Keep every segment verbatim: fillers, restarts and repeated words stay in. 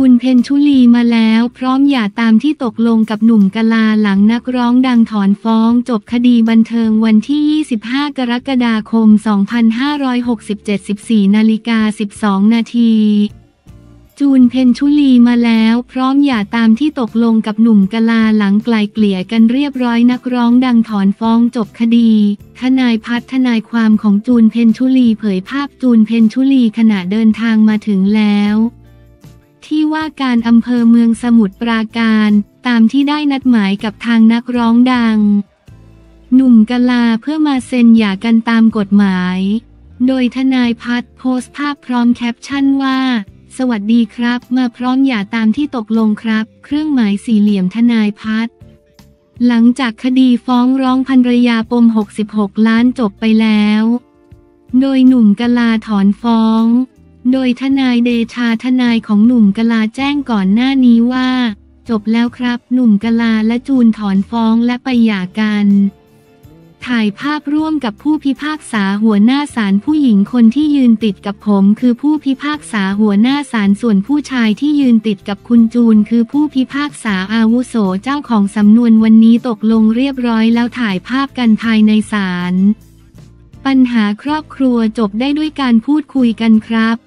นเพ็ญชุลีมาแล้วพร้อมหย่าตามที่ตกลงกับหนุ่มกะลาหลังนักร้องดังถอนฟ้องจบคดีบันเทิงวันที่ยี่สิบห้ากรกฎาคมสองพันห้าร้อยหกสิบเจ็ด สิบสี่นาฬิกาสิบสองนาทีจูนเพ็ญชุลีมาแล้วพร้อมหย่าตามที่ตกลงกับหนุ่มกะลาหลังไกลเกลี่ยกันเรียบร้อยนักร้องดังถอนฟ้องจบคดีทนายพัฒน์ทนายความของจูนเพ็ญชุลีเผยภาพจูนเพ็ญชุลีขณะเดินทางมาถึงแล้วที่ว่าการอำเภอเมืองสมุทรปราการตามที่ได้นัดหมายกับทางนักร้องดังหนุ่มกะลาเพื่อมาเซ็นหย่ากันตามกฎหมายโดยทนายพัฒน์โพสต์ภาพพร้อมแคปชั่นว่าสวัสดีครับมาพร้อมหย่าตามที่ตกลงครับเครื่องหมายสี่เหลี่ยมทนายพัฒน์หลังจากคดีฟ้องร้องภรรยาปมหกสิบหกล้านจบไปแล้วโดยหนุ่มกะลาถอนฟ้องโดยทนายเดชาทนายของหนุ่มกะลาแจ้งก่อนหน้านี้ว่าจบแล้วครับหนุ่มกะลาและจูนถอนฟ้องและไปหย่ากันถ่ายภาพร่วมกับผู้พิพากษาหัวหน้าศาลผู้หญิงคนที่ยืนติดกับผมคือผู้พิพากษาหัวหน้าศาลส่วนผู้ชายที่ยืนติดกับคุณจูนคือผู้พิพากษาอาวุโสเจ้าของสำนวนวันนี้ตกลงเรียบร้อยแล้วถ่ายภาพกันภายในศาลปัญหาครอบครัวจบได้ด้วยการพูดคุยกันครับ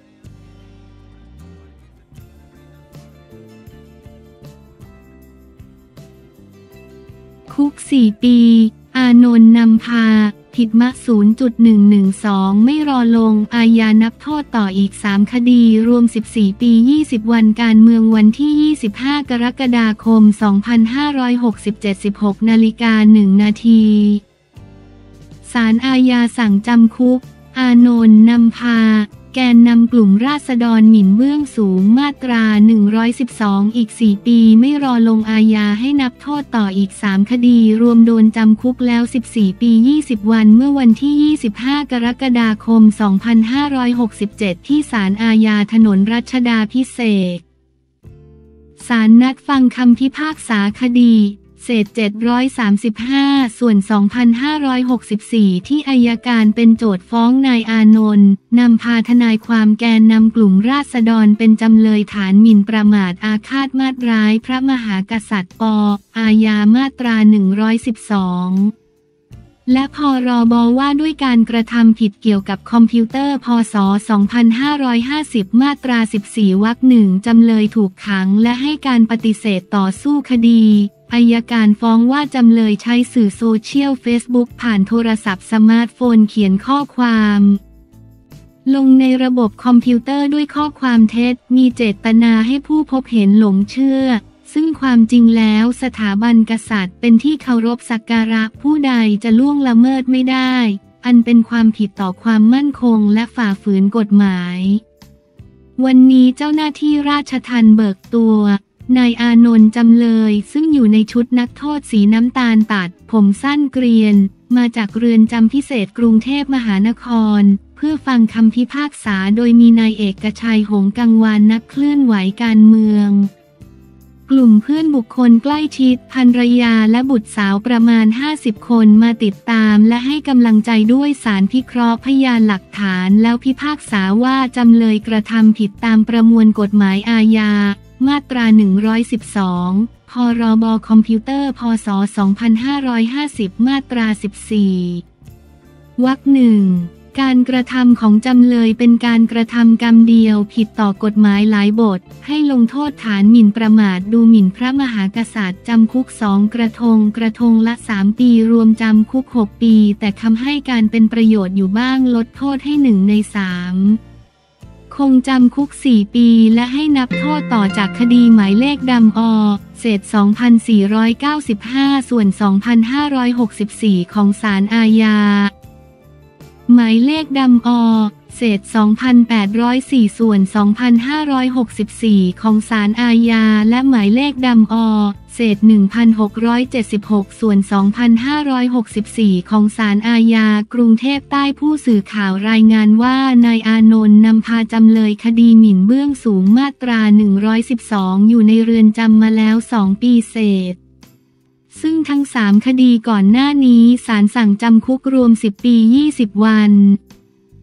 คุกสี่ปีอานนท์นำพาผิดมะ ศูนย์จุดหนึ่งหนึ่งสอง ไม่รอลงอาญานับโทษต่ออีกสามคดีรวมสิบสี่ปียี่สิบวันการเมืองวันที่ยี่สิบห้ากรกฎาคมสองพันห้าร้อยหกสิบเจ็ด สิบหกนาฬิกาหนึ่งนาทีศาลอาญาสั่งจำคุกอานนท์นำพาแกนนำกลุ่มราษฎรหมิ่นเบื้องสูงมาตราหนึ่งร้อยสิบสองอีกสี่ปีไม่รอลงอาญาให้นับโทษต่ออีกสามคดีรวมโดนจำคุกแล้วสิบสี่ปียี่สิบวันเมื่อวันที่ยี่สิบห้ากรกฎาคมสองพันห้าร้อยหกสิบเจ็ดที่ศาลอาญาถนนรัชดาภิเษกศาลนัดฟังคำพิพากษาคดีเศษเจ็ดร้อยสามสิบห้าส่วนสองพันห้าร้อยหกสิบสี่ที่อัยการเป็นโจทก์ฟ้องนายอานนท์นำพาทนายความแกนนำกลุ่มราษฎรเป็นจำเลยฐานหมิ่นประมาทอาฆาตมาตร้ายพระมหากษัตริย์ป.อาญามาตราหนึ่งร้อยสิบสองและพรบว่าด้วยการกระทำผิดเกี่ยวกับคอมพิวเตอร์พ.ศ. สองพันห้าร้อยห้าสิบมาตราสิบสี่วรรคหนึ่งจำเลยถูกขังและให้การปฏิเสธต่อสู้คดีอัยการฟ้องว่าจำเลยใช้สื่อโซเชียลเฟซบุ๊กผ่านโทรศัพท์สมาร์ทโฟนเขียนข้อความลงในระบบคอมพิวเตอร์ด้วยข้อความเท็จมีเจตนาให้ผู้พบเห็นหลงเชื่อซึ่งความจริงแล้วสถาบันกษัตริย์เป็นที่เคารพสักการะผู้ใดจะล่วงละเมิดไม่ได้อันเป็นความผิดต่อความมั่นคงและฝ่าฝืนกฎหมายวันนี้เจ้าหน้าที่ราชทัณฑ์เบิกตัวนายอานนท์จำเลยซึ่งอยู่ในชุดนักโทษสีน้ำตาลตัดผมสั้นเกรียนมาจากเรือนจำพิเศษกรุงเทพมหานครเพื่อฟังคำพิพากษาโดยมีนายเอกชัยหงส์กังวานนักเคลื่อนไหวการเมืองกลุ่มเพื่อนบุคคลใกล้ชิดภรรยาและบุตรสาวประมาณห้าสิบคนมาติดตามและให้กำลังใจด้วยศาลพิเคราะห์พยานหลักฐานแล้วพิพากษาว่าจำเลยกระทำผิดตามประมวลกฎหมายอาญามาตราหนึ่งร้อยสิบสองพรบคอมพิวเตอร์พ.ศ. สองพันห้าร้อยห้าสิบมาตราสิบสี่วรรคหนึ่งการกระทำของจำเลยเป็นการกระทำกรรมเดียวผิดต่อกฎหมายหลายบทให้ลงโทษฐานหมิ่นประมาทดูหมิ่นพระมหากษัตริย์จำคุกสองกระทงกระทงละสามปีรวมจำคุกหกปีแต่คำให้การเป็นประโยชน์อยู่บ้างลดโทษให้หนึ่งในสามคงจำคุกสี่ปีและให้นับโทษต่อจากคดีหมายเลขดำอเศษสองพันสี่ร้อยเก้าสิบห้าส่วนสองพันห้าร้อยหกสิบสี่ของศาลอาญาหมายเลขดำอเศษ สองพันแปดร้อยสี่ ส่วน สองพันห้าร้อยหกสิบสี่ ของศาลอาญาและหมายเลขดำอเศษ หนึ่งพันหกร้อยเจ็ดสิบหก ส่วน สองพันห้าร้อยหกสิบสี่ ของศาลอาญากรุงเทพใต้ผู้สื่อข่าวรายงานว่านายอานนท์นำพาจำเลยคดีหมิ่นเบื้องสูงมาตราหนึ่งร้อยสิบสองอยู่ในเรือนจำมาแล้วสองปีเศษซึ่งทั้งสามคดีก่อนหน้านี้ศาลสั่งจำคุกรวมสิบปียี่สิบวัน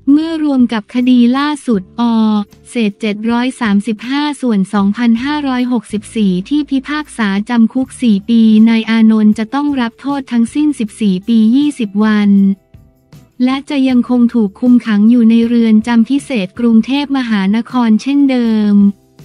เมื่อรวมกับคดีล่าสุดอเศษเจ็ดร้อยสามสิบห้าส่วน สองพันห้าร้อยหกสิบสี่ ที่พิพากษาจำคุกสี่ปีนายอานนท์จะต้องรับโทษทั้งสิ้นสิบสี่ปียี่สิบวันและจะยังคงถูกคุมขังอยู่ในเรือนจำพิเศษกรุงเทพมหานครเช่นเดิม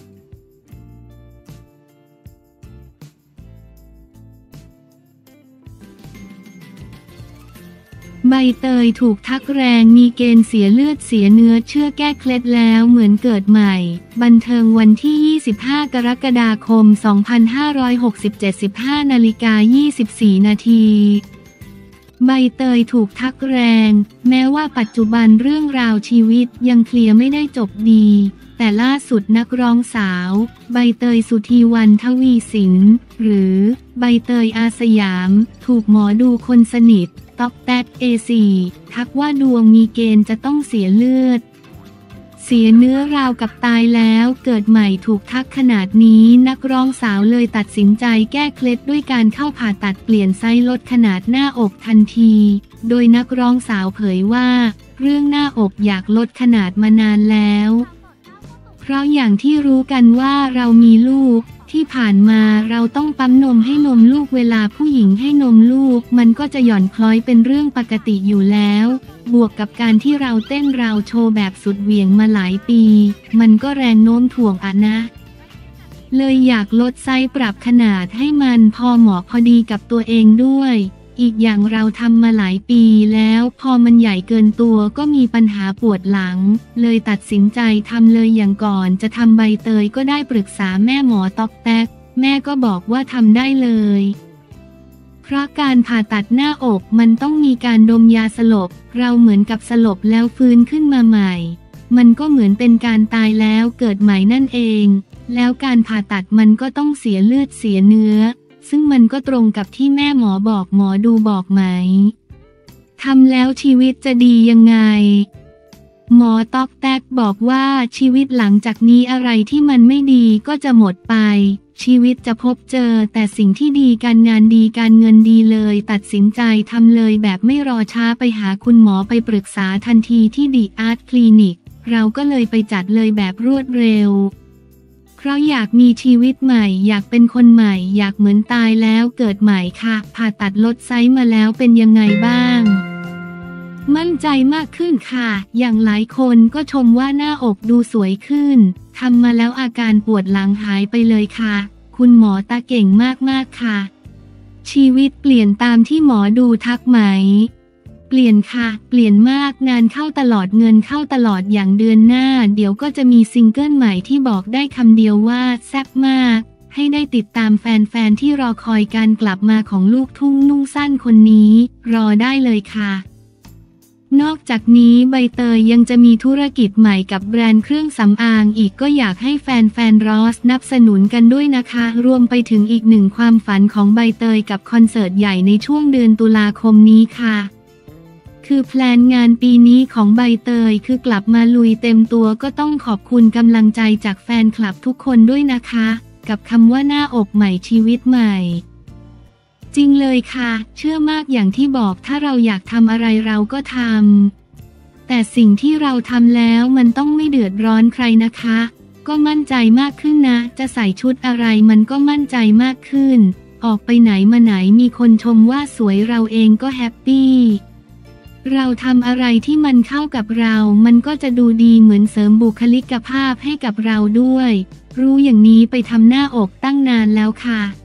ใบเตยถูกทักแรงมีเกณฑ์เสียเลือดเสียเนื้อเชื่อแก้เคล็ดแล้วเหมือนเกิดใหม่บันเทิงวันที่ยี่สิบห้ากรกฎาคมสองพันห้าร้อยหกสิบเจ็ด สิบห้านาฬิกายี่สิบสี่นาทีใบเตยถูกทักแรงแม้ว่าปัจจุบันเรื่องราวชีวิตยังเคลียร์ไม่ได้จบดีแต่ล่าสุดนักร้องสาวใบเตยสุธีวรรณทวีสินหรือใบเตยอาสยามถูกหมอดูคนสนิทต๊อกแต๊กเอสี่ทักว่าดวงมีเกณฑ์จะต้องเสียเลือดเสียเนื้อราวกับตายแล้วเกิดใหม่ถูกทักขนาดนี้นักร้องสาวเลยตัดสินใจแก้เคล็ดด้วยการเข้าผ่าตัดเปลี่ยนไซส์ลดขนาดหน้าอกทันทีโดยนักร้องสาวเผยว่าเรื่องหน้าอกอยากลดขนาดมานานแล้วเพราะอย่างที่รู้กันว่าเรามีลูกที่ผ่านมาเราต้องปั๊มนมให้นมลูกเวลาผู้หญิงให้นมลูกมันก็จะหย่อนคล้อยเป็นเรื่องปกติอยู่แล้วบวกกับการที่เราเต้นราวโชว์แบบสุดเหวี่ยงมาหลายปีมันก็แรงโน้มถ่วงอ่ะนะเลยอยากลดไซส์ปรับขนาดให้มันพอเหมาะพอดีกับตัวเองด้วยอีกอย่างเราทำมาหลายปีแล้วพอมันใหญ่เกินตัวก็มีปัญหาปวดหลังเลยตัดสินใจทำเลยอย่างก่อนจะทำใบเตยก็ได้ปรึกษาแม่หมอต๊อกแต๊กแม่ก็บอกว่าทำได้เลยเพราะการผ่าตัดหน้าอกมันต้องมีการดมยาสลบเราเหมือนกับสลบแล้วฟื้นขึ้นมาใหม่มันก็เหมือนเป็นการตายแล้วเกิดใหม่นั่นเองแล้วการผ่าตัดมันก็ต้องเสียเลือดเสียเนื้อซึ่งมันก็ตรงกับที่แม่หมอบอกหมอดูบอกไหมทำแล้วชีวิตจะดียังไงหมอต๊อกแต๊กบอกว่าชีวิตหลังจากนี้อะไรที่มันไม่ดีก็จะหมดไปชีวิตจะพบเจอแต่สิ่งที่ดีการงานดีการเงินดีเลยตัดสินใจทำเลยแบบไม่รอช้าไปหาคุณหมอไปปรึกษาทันทีที่ดีอาร์ตคลินิกเราก็เลยไปจัดเลยแบบรวดเร็วเพราะอยากมีชีวิตใหม่อยากเป็นคนใหม่อยากเหมือนตายแล้วเกิดใหม่ค่ะผ่าตัดลดไซส์มาแล้วเป็นยังไงบ้างมั่นใจมากขึ้นค่ะอย่างหลายคนก็ชมว่าหน้าอกดูสวยขึ้นทำมาแล้วอาการปวดหลังหายไปเลยค่ะคุณหมอตาเก่งมากๆค่ะชีวิตเปลี่ยนตามที่หมอดูทักไหมเปลี่ยนค่ะเปลี่ยนมากงานเข้าตลอดเงินเข้าตลอดอย่างเดือนหน้าเดี๋ยวก็จะมีซิงเกิลใหม่ที่บอกได้คำเดียวว่าแซ่บมากให้ได้ติดตามแฟนๆที่รอคอยการกลับมาของลูกทุ่งนุ่งสั้นคนนี้รอได้เลยค่ะนอกจากนี้ใบเตยยังจะมีธุรกิจใหม่กับแบรนด์เครื่องสำอางอีกก็อยากให้แฟนๆรอสนับสนุนกันด้วยนะคะรวมไปถึงอีกหนึ่งความฝันของใบเตยกับคอนเสิร์ตใหญ่ในช่วงเดือนตุลาคมนี้ค่ะคือแพลนงานปีนี้ของใบเตยคือกลับมาลุยเต็มตัวก็ต้องขอบคุณกำลังใจจากแฟนคลับทุกคนด้วยนะคะกับคำว่าหน้าอกใหม่ชีวิตใหม่จริงเลยค่ะเชื่อมากอย่างที่บอกถ้าเราอยากทำอะไรเราก็ทำแต่สิ่งที่เราทำแล้วมันต้องไม่เดือดร้อนใครนะคะก็มั่นใจมากขึ้นนะจะใส่ชุดอะไรมันก็มั่นใจมากขึ้นออกไปไหนมาไหนมีคนชมว่าสวยเราเองก็แฮปปี้เราทำอะไรที่มันเข้ากับเรามันก็จะดูดีเหมือนเสริมบุคลิกภาพให้กับเราด้วยรู้อย่างนี้ไปทำหน้าอกตั้งนานแล้วค่ะ